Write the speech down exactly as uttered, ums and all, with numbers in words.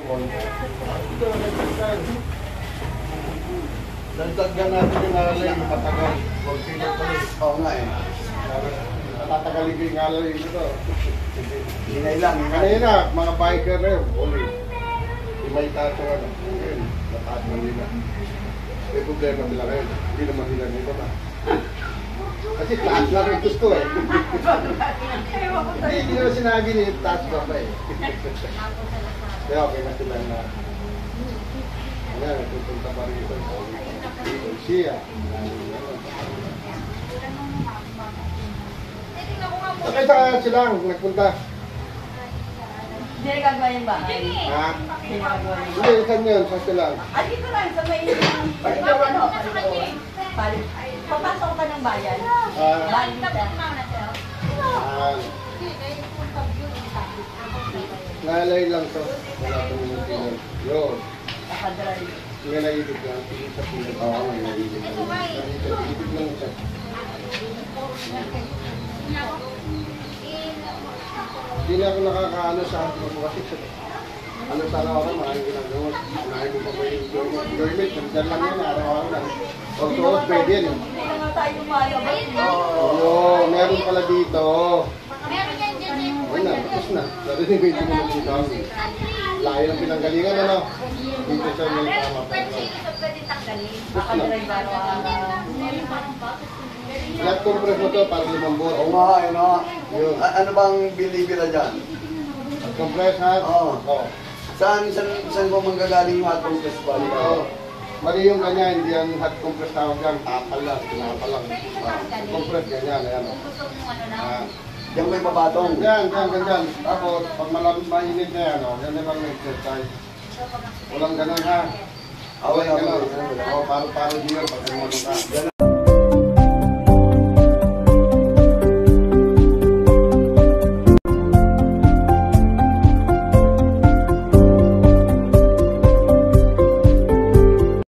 Dagdagan natin yung ngalay, matagal. Huwag sila pala. Oo nga eh. Natatagalin ko yung ngalay ito. Hinay lang. Kanina, mga biker na yun. Uli. May tato ano. Yun, natato nila. May problema nila ngayon. Hindi naman nila nito na. Kasi taas na rin gusto eh. Hindi, hindi naman sinabi niya taas na pa eh. Kaya okay na sila na. Ayan, nagtutunta pa rin ito. Siya. Sakay sa sila, nagpunta. Hindi na gagawa yung bahay. Ha? Hindi na gagawa yung Hindi, saan yun? Sa sila. Ah, dito lang, sa may... Ano, palit. Papasok ka ng bayan. Ah, Bayan ka. ah, nalay lang to. Wala pong tingnan. Yun. Nakadrive. Nga naibig lang. Tingin sa pilang. Oo, nga naibig lang. Naibig lang siya. Hindi na ako nakakaano sa ating mga kasi sa ano sa araw-araw, maraming ginagawa. Unahin mo pa ba yung enjoyment? Nandyan lang yan, araw-araw lang. O suot, pwede yan. Hindi na nga tayo lumalabas. Oo, meron pala dito. Meron yan dyan eh. Ayun na, tapos na. Narinig ko yung tumulong dito. Layo ng pinanggalingan, ano? Dito sa may tama pa. Pwede tanggalin. Nakadrive araw-araw. Flat compress mo to para limang buwan. Oo nga, yun nga. Yun. A- ano bang binibila dyan? Compress ha? Oo. Oo. Saan, saan, saan ko manggagaling yung hot compress ba? Oo. Mali yung ganyan, hindi yan hot compress tawag yan. Tapal lang, tinapal lang. Ah, compress ganyan, ayan. o. Ah. Diyan may pabatong. Yan, yan, ganyan. Tapos, pag malamig mainit na yan, o, yan naman may exercise. Walang ganun ha. Away, Walang away. ganun. O, paro-paro din yan pag ano ka. Ganun